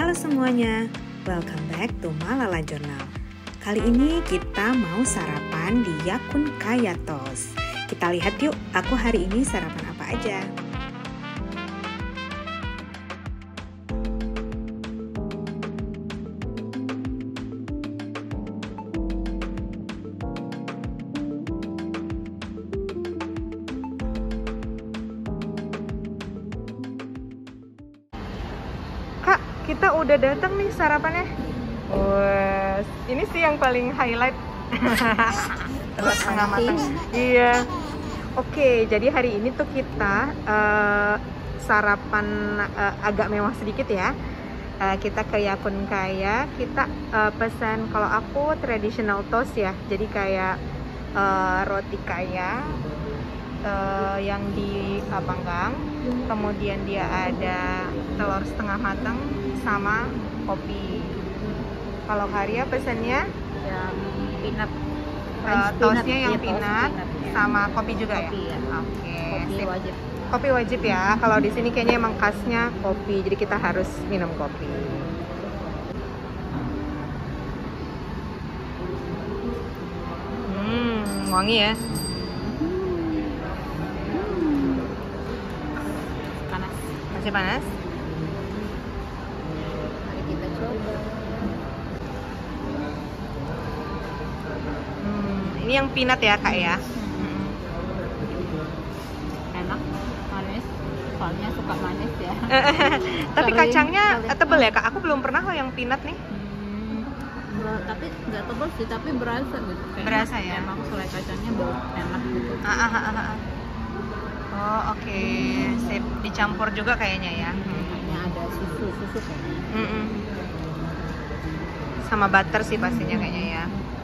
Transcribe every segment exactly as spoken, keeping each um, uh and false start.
Halo semuanya, welcome back to Malala Journal. Kali ini kita mau sarapan di Yakun Kaya Toast. Kita lihat yuk, aku hari ini sarapan apa aja. Kita udah datang nih sarapannya. Wah, ini sih yang paling highlight. Telur setengah matang. Iya. Oke, jadi hari ini tuh kita uh, sarapan uh, agak mewah sedikit ya. Uh, kita ke Yakun Kaya, kita uh, pesan, kalau aku traditional toast ya. Jadi kayak uh, roti kaya uh, yang dipanggang. Kemudian dia ada telur setengah matang sama kopi. Kalau Karya pesannya yang peanut, uh, toastnya yang ya, peanut, peanut ya. sama kopi juga kopi, ya. ya. Oke. Kopi sip. wajib. Kopi wajib ya. Kalau di sini kayaknya emang khasnya kopi, jadi kita harus minum kopi. Hmm, wangi ya. Panas. Masih panas? Mari kita coba. Hmm, ini yang peanut ya kak ya? Hmm. Enak, manis. Soalnya suka manis ya. Tapi Kering, kacangnya kering. tebel ya kak? Aku belum pernah loh yang peanut nih. Hmm, enggak, tapi nggak tebal sih, tapi berasa gitu. Kayaknya Berasa ya? Emang selai kacangnya bau enak gitu. Ah, ah, ah, ah. Oh oke, okay. Sip. Dicampur juga kayaknya ya. Kayaknya ada susu, susu kayaknya. Mm-mm. Sama butter sih pastinya kayaknya ya.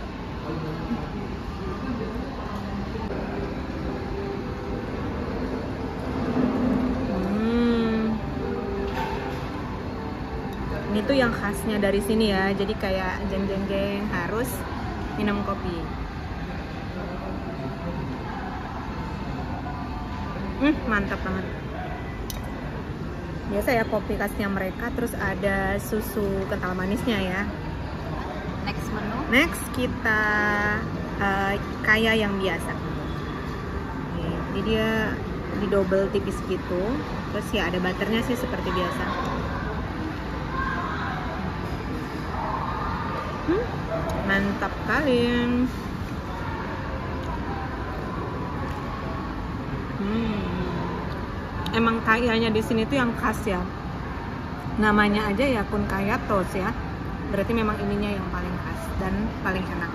Hmm. Ini tuh yang khasnya dari sini ya. Jadi kayak jeng-jeng-jeng harus minum kopi. Hmm, mantap banget. Biasa ya kopi khasnya mereka, terus ada susu kental manisnya ya. Next menu. Next kita uh, kaya yang biasa. Oke, jadi dia di double tipis gitu. Terus ya ada butternya sih seperti biasa. Hmm, mantap kali. Hmm. Emang kayanya di sini tuh yang khas ya. Namanya aja Yakun Kaya Toast ya. Berarti memang ininya yang paling khas dan paling enak.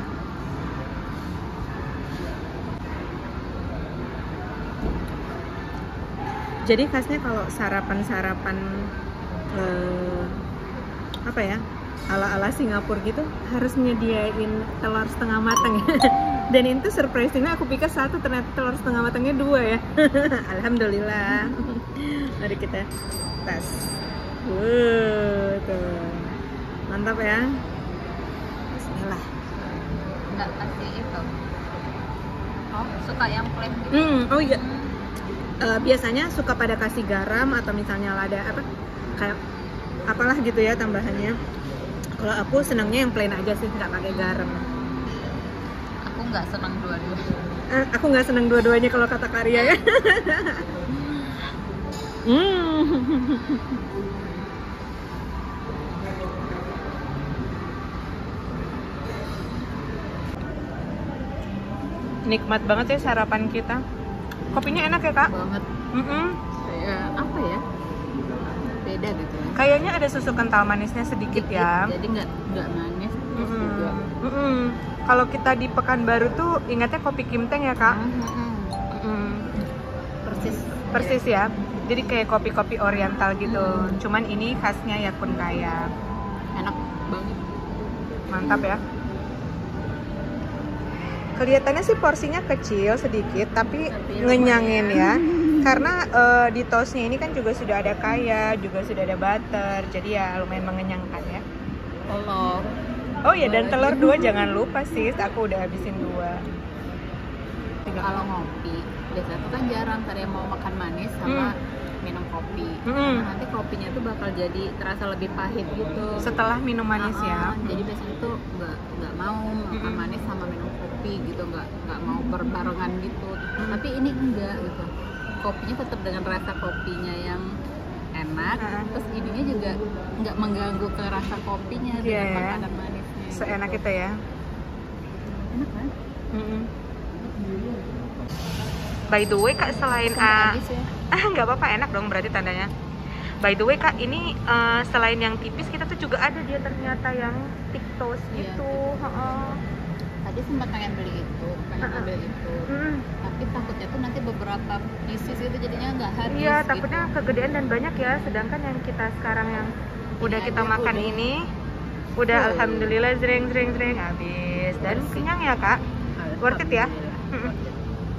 Jadi khasnya kalau sarapan-sarapan eh, apa ya? Ala-ala Singapura gitu harus nyediain telur setengah matang ya. Dan itu surprisingnya aku pikir satu, ternyata telur setengah matangnya dua ya. Alhamdulillah. Mari kita tes. Wuh, tuh. Mantap ya. Bismillah. Enggak kasih itu. Oh, suka yang plain gitu. Hmm, oh iya. Uh, biasanya suka pada kasih garam atau misalnya ada apa kayak apalah gitu ya tambahannya. Kalau aku senangnya yang plain aja sih, nggak pakai garam. Aku nggak senang dua-duanya. Eh, aku nggak senang dua-duanya kalau kata Karya ya. Hmm. Nikmat banget ya sarapan kita. Kopinya enak ya kak? Banget. Mm-mm. Kayak apa ya? Beda gitu ya. Kayaknya ada susu kental manisnya sedikit, Dikit, ya. Jadi nggak nggak manis terus Mm-mm. juga. Mm-mm. Kalau kita di Pekanbaru tuh ingatnya kopi Kimteng ya kak? Mm-mm. Mm-mm. Persis. Persis ya. Jadi kayak kopi-kopi oriental gitu. Mm. Cuman ini khasnya Yakun Kaya. Enak banget. Mantap ya. Kelihatannya sih porsinya kecil sedikit, tapi, Tapi ngenyangin ya. lumayan. Karena uh, di toastnya ini kan juga sudah ada kaya, juga sudah ada butter, jadi ya lumayan mengenyangkan ya. Telur. Oh iya, dan Dua telur lagi. dua jangan lupa sis, aku udah habisin dua. Kalau ngopi, biasanya tuh kan jarang tadi mau makan manis sama minum kopi. Hmm. Karena nanti kopinya tuh bakal jadi terasa lebih pahit gitu. Setelah minum manis Ah, ya. ah, Jadi biasanya tuh nggak nggak mau makan Mm-mm. manis sama minum kopi gitu, nggak nggak mau berbarengan gitu. Tapi ini enggak gitu. Kopinya tetap dengan rasa kopinya yang enak, Ah. terus ininya juga nggak mengganggu ke rasa kopinya Iya, dengan ya. makanan manisnya. Seenak gitu. itu ya. Enak kan? Mm-mm. By the way kak, selain Sampai ah habis ya. ah nggak apa-apa, enak dong berarti tandanya. By the way kak, ini eh, selain yang tipis kita tuh juga ada dia ternyata yang thick toast Iya, gitu. Heeh. Tadi sempat pengen beli itu, pengen Ah, ah. ambil itu, Mm. tapi takutnya tuh nanti beberapa pieces itu jadinya nggak habis. Iya, gitu. takutnya kegedean dan banyak ya. Sedangkan yang kita sekarang yang udah Ini kita aja makan udah. ini udah Oh. alhamdulillah zreng zreng zreng habis dan Bersih. kenyang ya kak. Worth it ya? Alhamdulillah, Mm-mm. worth it.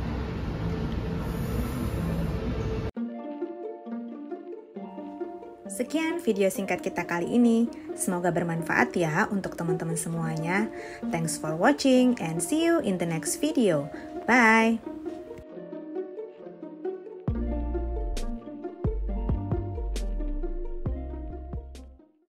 Sekian video singkat kita kali ini. Semoga bermanfaat ya untuk teman-teman semuanya. Thanks for watching and see you in the next video. Bye!